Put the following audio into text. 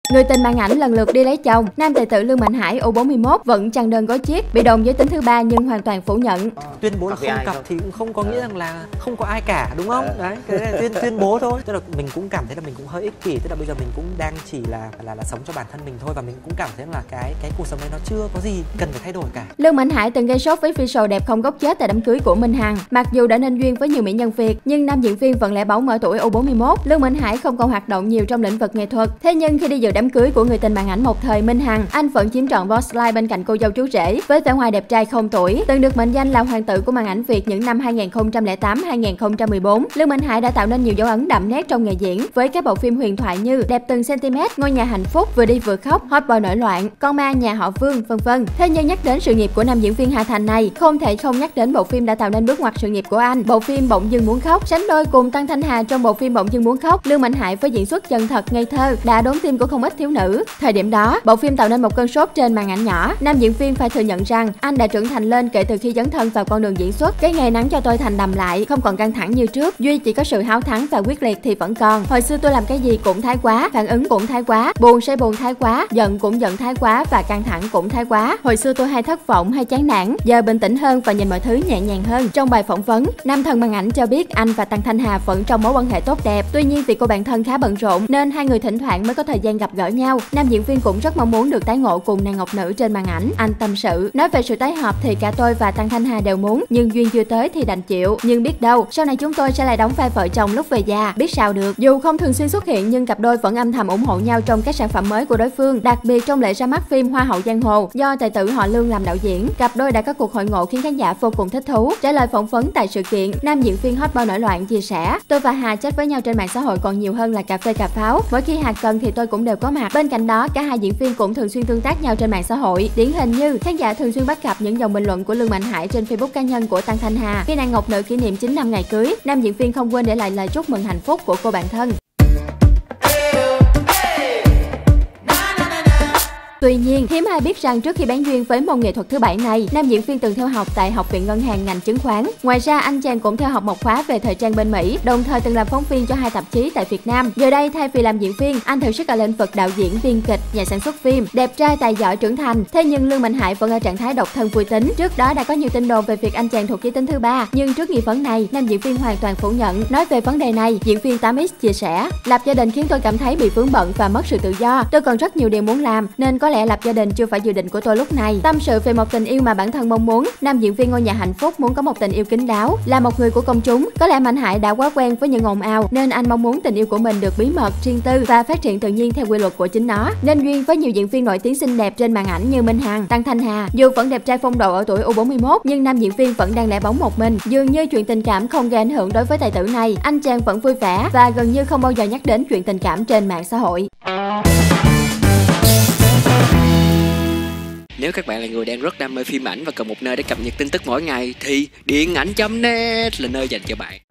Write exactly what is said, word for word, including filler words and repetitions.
Người tình màn ảnh lần lượt đi lấy chồng. Nam tài tử Lương Mạnh Hải U bốn mươi mốt vẫn chăn đơn gối chiếc, bị đồn giới tính thứ ba nhưng hoàn toàn phủ nhận. Tuyên bố là không cặp thì cũng không có nghĩa rằng là không có ai cả, đúng không? Đấy, cái này là tuyên tuyên bố thôi. Tức là mình cũng cảm thấy là mình cũng hơi ích kỷ, tức là bây giờ mình cũng đang chỉ là là là sống cho bản thân mình thôi, và mình cũng cảm thấy là cái cái cuộc sống này nó chưa có gì cần phải thay đổi cả. Lương Mạnh Hải từng gây sốt với visual đẹp không góc chết tại đám cưới của Minh Hằng. Mặc dù đã nên duyên với nhiều mỹ nhân Việt, nhưng nam diễn viên vẫn lẻ bóng ở tuổi U bốn mươi mốt. Lương Mạnh Hải không còn hoạt động nhiều trong lĩnh vực nghệ thuật. Thế nhưng khi đi dự đám cưới của người tình màn ảnh một thời Minh Hằng, anh vẫn chiếm trọn spotlight bên cạnh cô dâu chú rể với vẻ ngoài đẹp trai không tuổi. Từng được mệnh danh là hoàng tử của màn ảnh Việt những năm hai nghìn không trăm lẻ tám hai nghìn không trăm mười bốn. Lương Mạnh Hải đã tạo nên nhiều dấu ấn đậm nét trong nghề diễn với các bộ phim huyền thoại như Đẹp từng cm, Ngôi nhà hạnh phúc, Vừa đi vừa khóc, Hot boy nổi loạn, Con ma nhà họ Vương, vân vân. Thế nhưng nhắc đến sự nghiệp của nam diễn viên Hà Thành này, không thể không nhắc đến bộ phim đã tạo nên bước ngoặt sự nghiệp của anh. Bộ phim Bỗng dưng muốn khóc. Sánh đôi cùng Tăng Thanh Hà trong bộ phim Bỗng dưng muốn khóc, Lương Mạnh Hải với diễn xuất chân thật ngây thơ đã đốn tim của không ít thiếu nữ. Thời điểm đó, bộ phim tạo nên một cơn sốt trên màn ảnh nhỏ. Nam diễn viên phải thừa nhận rằng anh đã trưởng thành lên kể từ khi dấn thân vào con đường diễn xuất. Cái nghề nắng cho tôi thành đầm lại, không còn căng thẳng như trước. Duy chỉ có sự háo thắng và quyết liệt thì vẫn còn. Hồi xưa tôi làm cái gì cũng thái quá, phản ứng cũng thái quá, buồn sẽ buồn thái quá, giận cũng giận thái quá và căng thẳng cũng thái quá. Hồi xưa tôi hay thất vọng hay chán nản, giờ bình tĩnh hơn và nhìn mọi thứ nhẹ nhàng hơn. Trong bài phỏng vấn, nam thần màn ảnh cho biết anh và Tăng Thanh Hà vẫn trong mối quan hệ tốt đẹp. Tuy nhiên vì cô bạn thân khá bận rộn nên hai người thỉnh thoảng mới có thời gian gặp gỡ nhau. Nam diễn viên cũng rất mong muốn được tái ngộ cùng nàng ngọc nữ trên màn ảnh. Anh tâm sự, nói về sự tái hợp thì cả tôi và Tăng Thanh Hà đều muốn, nhưng duyên chưa tới thì đành chịu. Nhưng biết đâu sau này chúng tôi sẽ lại đóng vai vợ chồng lúc về già, biết sao được. Dù không thường xuyên xuất hiện nhưng cặp đôi vẫn âm thầm ủng hộ nhau trong các sản phẩm mới của đối phương. Đặc biệt trong lễ ra mắt phim Hoa hậu giang hồ do tài tử họ Lương làm đạo diễn, cặp đôi đã có cuộc hội ngộ khiến khán giả vô cùng thích thú. Trả lời phỏng vấn tại sự kiện, nam diễn viên hot boy nổi loạn chia sẻ: tôi và Hà chat với nhau trên mạng xã hội còn nhiều hơn là cà phê cà pháo. Mỗi khi Hà cần thì tôi cũng đều có mặt. Bên cạnh đó, cả hai diễn viên cũng thường xuyên tương tác nhau trên mạng xã hội. Điển hình như khán giả thường xuyên bắt gặp những dòng bình luận của Lương Mạnh Hải trên Facebook cá nhân của Tăng Thanh Hà khi nàng ngọc nữ kỷ niệm chín năm ngày cưới. Nam diễn viên không quên để lại lời chúc mừng hạnh phúc của cô bạn thân. Tuy nhiên, hiếm ai biết rằng trước khi bén duyên với môn nghệ thuật thứ bảy này, nam diễn viên từng theo học tại Học viện Ngân hàng ngành chứng khoán. Ngoài ra, anh chàng cũng theo học một khóa về thời trang bên Mỹ, đồng thời từng làm phóng viên cho hai tạp chí tại Việt Nam. Giờ đây, thay vì làm diễn viên, anh thử sức ở lĩnh vực đạo diễn, biên kịch, nhà sản xuất phim. Đẹp trai, tài giỏi, trưởng thành. Thế nhưng Lương Mạnh Hải vẫn ở trạng thái độc thân vui tính. Trước đó đã có nhiều tin đồn về việc anh chàng thuộc giới tính thứ ba, nhưng trước nghi vấn này, nam diễn viên hoàn toàn phủ nhận. Nói về vấn đề này, diễn viên tám x chia sẻ: lập gia đình khiến tôi cảm thấy bị vướng bận và mất sự tự do. Tôi còn rất nhiều điều muốn làm, nên có lẽ lập gia đình chưa phải dự định của tôi lúc này. Tâm sự về một tình yêu mà bản thân mong muốn, nam diễn viên Ngôi nhà hạnh phúc muốn có một tình yêu kín đáo. Là một người của công chúng, có lẽ Mạnh Hải đã quá quen với những ồn ào nên anh mong muốn tình yêu của mình được bí mật, riêng tư và phát triển tự nhiên theo quy luật của chính nó. Nên duyên với nhiều diễn viên nổi tiếng xinh đẹp trên màn ảnh như Minh Hằng, Tăng Thanh Hà. Dù vẫn đẹp trai phong độ ở tuổi U bốn mươi mốt, nhưng nam diễn viên vẫn đang lẻ bóng một mình. Dường như chuyện tình cảm không gây ảnh hưởng đối với tài tử này. Anh chàng vẫn vui vẻ và gần như không bao giờ nhắc đến chuyện tình cảm trên mạng xã hội. Nếu các bạn là người đang rất đam mê phim ảnh và cần một nơi để cập nhật tin tức mỗi ngày thì điện ảnh chấm net là nơi dành cho bạn.